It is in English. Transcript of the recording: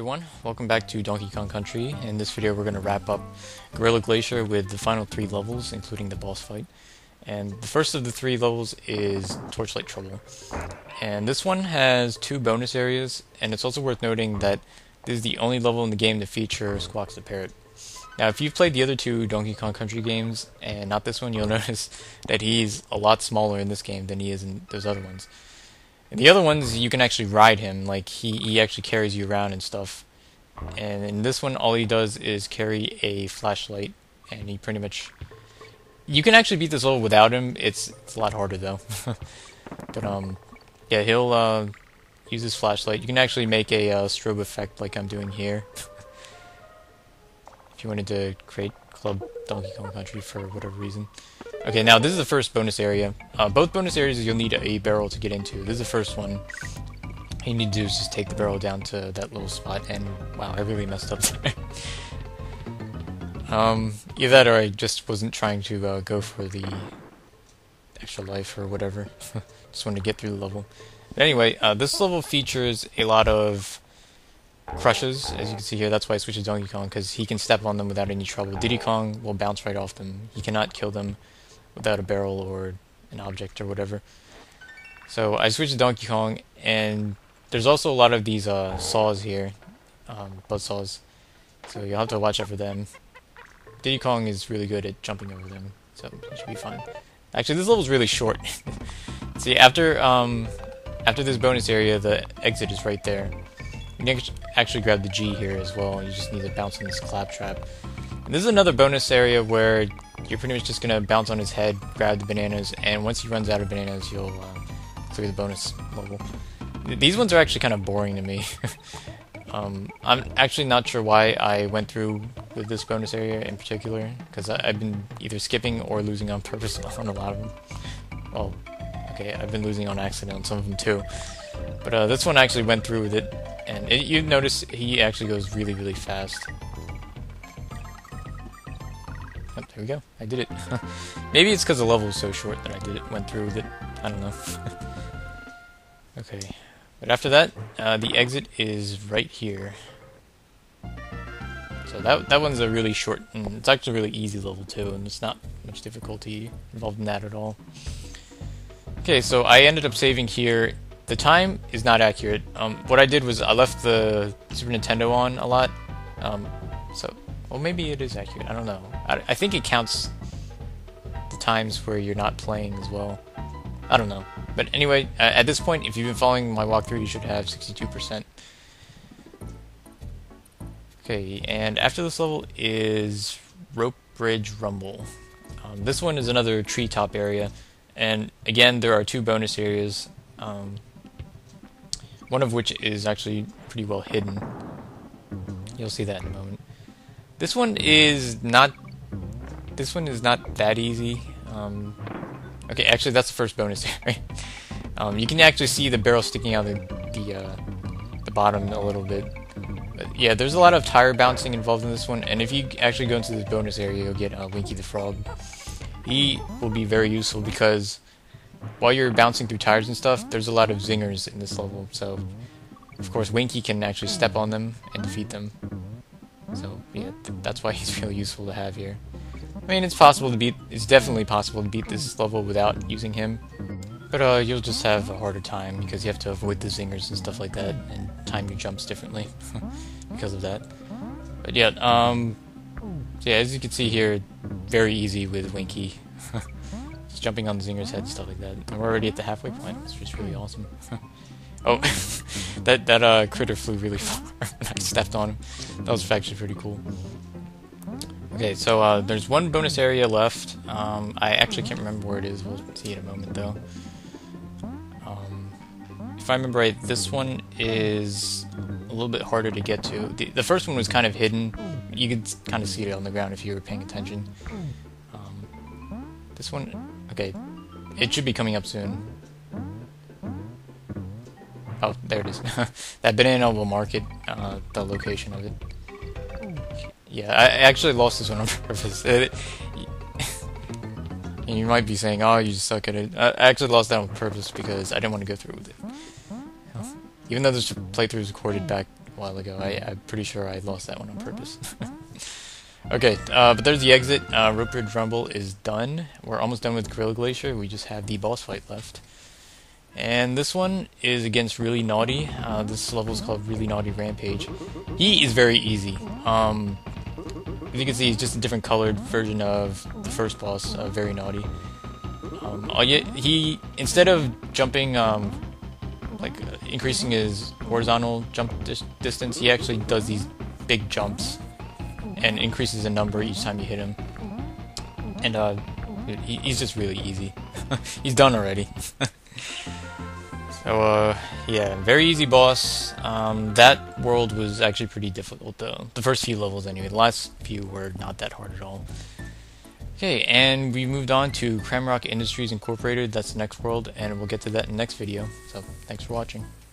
everyone, welcome back to Donkey Kong Country. In this video we're going to wrap up Gorilla Glacier with the final 3 levels, including the boss fight. And the first of the 3 levels is Torchlight Trouble. And this one has 2 bonus areas, and it's also worth noting that this is the only level in the game to feature Squawks the parrot. Now if you've played the other 2 Donkey Kong Country games, and not this one, you'll notice that he's a lot smaller in this game than he is in those other ones. In the other ones, you can actually ride him, like he actually carries you around and stuff. And in this one, all he does is carry a flashlight, and he pretty much... You can actually beat this level without him. It's a lot harder though. But yeah, he'll use his flashlight. You can actually make a strobe effect like I'm doing here. If you wanted to create Club Donkey Kong Country for whatever reason. Okay, now this is the first bonus area. Both bonus areas you'll need a barrel to get into. This is the first one. All you need to do is just take the barrel down to that little spot, and wow, I really messed up there. Either that or I just wasn't trying to go for the extra life or whatever. Just wanted to get through the level. But anyway, this level features a lot of crushes, as you can see here. That's why I switched to Donkey Kong, because he can step on them without any trouble. Diddy Kong will bounce right off them. He cannot kill them without a barrel or an object or whatever. So I switched to Donkey Kong, and there's also a lot of these saws here, buzz saws, so you'll have to watch out for them. Diddy Kong is really good at jumping over them, so it should be fine. Actually, this level's really short. See, after this bonus area, the exit is right there. You can actually grab the G here as well. You just need to bounce on this claptrap. And this is another bonus area where you're pretty much just going to bounce on his head, grab the bananas, and once he runs out of bananas, you'll clear the bonus level. These ones are actually kind of boring to me. I'm actually not sure why I went through with this bonus area in particular, because I've been either skipping or losing on purpose on a lot of them. Well, okay, I've been losing on accident on some of them too. But this one I actually went through with it, and you notice he actually goes really, really fast. Oh, there we go. I did it. Maybe it's because the level was so short that went through with it. I don't know. Okay. But after that, the exit is right here. So that one's a really short, and it's actually a really easy level too, and it's not much difficulty involved in that at all. Okay, so I ended up saving here. The time is not accurate. What I did was I left the Super Nintendo on a lot. Well, maybe it is accurate. I don't know. I think it counts the times where you're not playing as well. I don't know. But anyway, at this point, if you've been following my walkthrough, you should have 62%. Okay, and after this level is Rope Bridge Rumble. This one is another treetop area, and again, there are 2 bonus areas. One of which is actually pretty well hidden. You'll see that in a moment. This one is not that easy. Okay, actually that's the first bonus area. You can actually see the barrel sticking out the bottom a little bit. But yeah, there's a lot of tire bouncing involved in this one, and if you actually go into this bonus area, you'll get Winky the Frog. He will be very useful because while you're bouncing through tires and stuff, there's a lot of zingers in this level, so of course Winky can actually step on them and defeat them. So yeah, that's why he's really useful to have here. I mean, it's definitely possible to beat this level without using him, but you'll just have a harder time because you have to avoid the zingers and stuff like that, and time your jumps differently because of that. But yeah, yeah, as you can see here, very easy with Winky. Just jumping on the zinger's head and stuff like that. And we're already at the halfway point. It's just really awesome. Oh, that critter flew really far when I stepped on him. That was actually pretty cool. Okay, so there's one bonus area left. I actually can't remember where it is. We'll see in a moment, though. If I remember right, this one is a little bit harder to get to. The first one was kind of hidden. You could kind of see it on the ground if you were paying attention. This one, okay, it should be coming up soon. Oh, there it is. That banana will mark it, the location of it. Yeah, I actually lost this one on purpose. And you might be saying, oh, you just suck at it. I actually lost that on purpose because I didn't want to go through with it. Even though this playthrough is recorded back while ago. I'm pretty sure I lost that one on purpose. Okay, but there's the exit. Rampage Rumble is done. We're almost done with Gorilla Glacier. We just have the boss fight left. And this one is against Really Gnawty. This level is called Really Gnawty Rampage. He is very easy. As you can see, he's just a different colored version of the first boss, Very Gnawty. He, instead of jumping, increasing his horizontal jump distance, he actually does these big jumps and increases the number each time you hit him. And he's just really easy. He's done already. So yeah, very easy boss. That world was actually pretty difficult though. The first few levels anyway. The last few were not that hard at all. Okay, and we moved on to Cramrock Industries Incorporated. That's the next world, and we'll get to that in the next video. So thanks for watching.